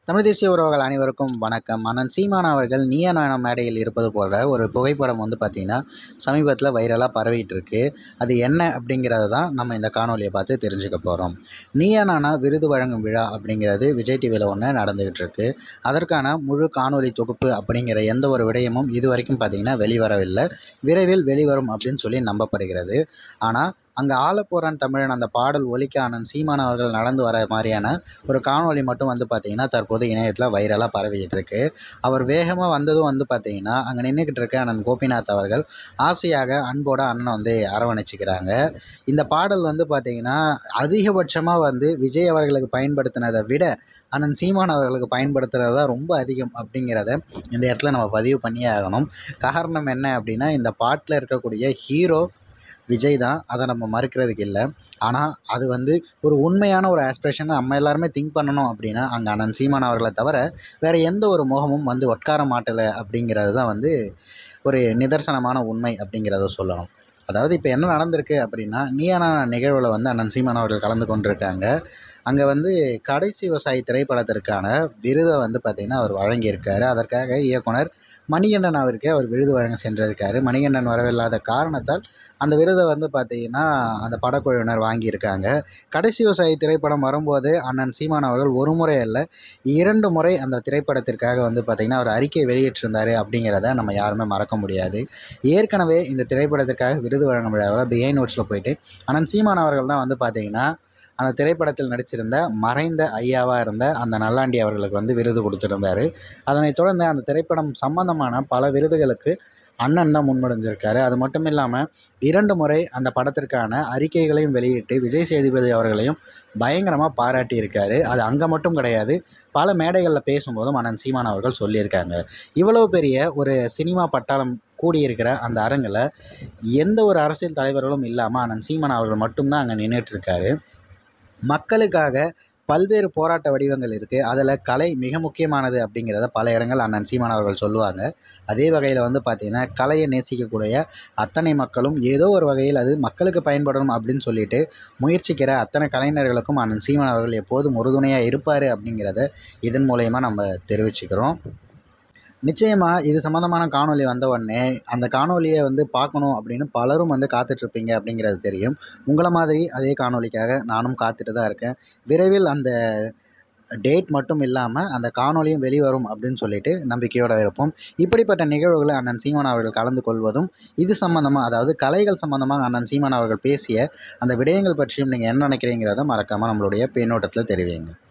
தமிழ் தேசிய உறவுகள் அனைவருக்கும் வணக்கம். அண்ணன் சீமான் அவர்கள் நீயா நானா மேடையில் இருப்பது போல ஒரு புகைப்படம் பார்த்தீங்கன்னா, சமீபத்தில வைரலா பரவிட்டு இருக்கு. அது என்ன அப்படிங்கிறத தான் நம்ம இந்த காணொளிய பார்த்து தெரிஞ்சுக்க போறோம். நீயா நானா விருது வழங்கும் விழா அப்படிங்கிறது விஜய் டிவியில ஒண்ணு நடந்துகிட்டு இருக்கு. அதற்கான முழு காணொளி தொகுப்பு அப்படிங்கிற எந்த ஒரு விடயமும் இதுவரைக்கும் பார்த்தீங்கன்னா வெளிவரவில்லை. விரைவில் வெளிவரும் அப்படின்னு சொல்லி நம்பப்படுகிறது. ஆனா, அங்க ஆளப்போறான் தமிழன் அந்த பாடல் ஒலிக்க அண்ணன் சீமான் அவர்கள் நடந்து வர மாரியான ஒரு காணொளி மட்டும் பார்த்தீங்கன்னா, தற்போது இணையத்தில வைரலா பரவிக்கிட்டு இருக்கு. அவர் வேகமா வந்ததும் பார்த்தீங்கன்னா, அங்க நின்னுக்கிட்டு இருக்க அண்ணன் கோபிநாத் அவர்கள் ஆசையாக அன்போட அண்ணன அரவணைச்சுக்கிறாங்க. இந்த பாடல் பார்த்தீங்கன்னா, அதிகபட்சமா விஜய் அவர்களுக்கு பயன்படுத்தினத விட அண்ணன் சீமான் அவர்களுக்கு பயன்படுத்துறது தான் ரொம்ப அதிகம் அப்படிங்கிறத இந்த இடத்துல நம்ம பதிவு பண்ணியே ஆகணும். காரணம் என்ன அப்படின்னா, இந்த பாட்டுல இருக்கக்கூடிய ஹீரோ விஜய் தான். அத நம்ம மறுக்கிறதுக்கு இல்ல. ஆனா, அது ஒரு உண்மையான ஒரு ஆஸ்பிரேஷன் நம்ம எல்லாருமே திங்க் பண்ணணும் அப்படின்னா, அங்க அண்ணன் சீமான் அவர்கள தவிர வேற எந்த ஒரு முகமும் உட்கார மாட்டல அப்படிங்கிறது தான் ஒரு நிதர்சனமான உண்மை அப்படிங்கிறத சொல்லணும். அதாவது இப்ப என்ன நடந்திருக்கு அப்படின்னா, நீயா நானா நிகழ்வுல அண்ணன் சீமான் அவர்கள் கலந்து கொண்டிருக்காங்க. அங்க கடைசி விவசாயி திரைப்படத்திற்கான விருத பார்த்தீங்கன்னா, அவர் வழங்கியிருக்காரு. அதற்காக இயக்குனர் மணிகண்டன் அவருக்கே அவர் விருது வழங்க சென்றிருக்காரு. மணிகண்டன் வரவில்லாத காரணத்தால் அந்த விருத பார்த்தீங்கன்னா, அந்த படக்குழுவினர் வாங்கியிருக்காங்க. கடைசி விவசாயி திரைப்படம் வரும்போது அண்ணன் சீமான் அவர்கள் ஒரு முறை அல்ல, 2 முறை அந்த திரைப்படத்திற்காக பார்த்தீங்கன்னா, அவர் அறிக்கை வெளியிட்டிருந்தாரு அப்படிங்கிறத நம்ம யாருமே மறக்க முடியாது. ஏற்கனவே இந்த திரைப்படத்திற்காக விருது வழங்கும் விழாவுல பிஹைண்ட் நோட்ஸ்ல போயிட்டு அண்ணன் சீமான் அவர்கள் தான் பார்த்தீங்கன்னா, அந்த திரைப்படத்தில் நடிச்சிருந்த மறைந்த ஐயாவா இருந்த அந்த நல்லாண்டி அவர்களுக்கு விருது கொடுத்திருந்தாரு. அதனைத் தொடர்ந்து அந்த திரைப்படம் சம்பந்தமான பல விருதுகளுக்கு அண்ணன் தான் முன்மொழிஞ்சிருக்காரு. அது மட்டும் இல்லாம 2 முறை அந்த படத்திற்கான அறிக்கைகளையும் வெளியிட்டு விஜய் சேதுபதி அவர்களையும் பயங்கரமா பாராட்டியிருக்காரு. அது அங்க மட்டும் கிடையாது. பல மேடைகள்ல பேசும்போதும் அண்ணன் சீமான் அவர்கள் சொல்லியிருக்காங்க. இவ்வளவு பெரிய ஒரு சினிமா பட்டாளம் கூடியிருக்கிற அந்த அரங்குல எந்த ஒரு அரசியல் தலைவர்களும் இல்லாம அண்ணன் சீமான் அவர்கள் மட்டும் தான் அங்க நின்னுட்டு இருக்காரு. மக்களுக்காக பல்வேறு போராட்ட வடிவங்கள் இருக்கு. அதுல கலை மிக முக்கியமானது அப்படிங்கிறத பல இடங்கள் அண்ணன் சீமான் அவர்கள் சொல்லுவாங்க. அதே வகையில பார்த்தீங்கன்னா, கலையை நேசிக்கக்கூடிய அத்தனை மக்களும் ஏதோ ஒரு வகையில் அது மக்களுக்கு பயன்படணும் அப்படின்னு சொல்லிட்டு முயற்சிக்கிற அத்தனை கலைஞர்களுக்கும் அண்ணன் சீமான் அவர்கள் எப்போதும் உறுதுணையா இருப்பாரு அப்படிங்கிறத இதன் மூலியமா நம்ம தெரிவிச்சுக்கிறோம். நிச்சயமா இது சம்மந்தமான காணொளி வந்த உடனே, அந்த காணொளிய பார்க்கணும் அப்படின்னு பலரும் காத்துட்ருப்பீங்க அப்படிங்கிறது தெரியும். உங்கள மாதிரி அதே காணொளிக்காக நானும் காத்துட்டு தான் இருக்கேன். விரைவில் அந்த டேட் மட்டும் இல்லாம, அந்த காணொளியும் வெளிவரும் அப்படின்னு சொல்லிட்டு நம்பிக்கையோட இருப்போம். இப்படிப்பட்ட நிகழ்வுகள அண்ணன் சீமான் அவர்கள் கலந்து கொள்வதும், இது சம்மந்தமா அதாவது கலைகள் சம்மந்தமா அண்ணன் சீமான் அவர்கள் பேசிய அந்த விடயங்கள் பற்றியும் நீங்க என்ன நினைக்கிறீங்கிறத மறக்காம நம்மளுடைய பின்னோட்டத்தில தெரிவிங்க.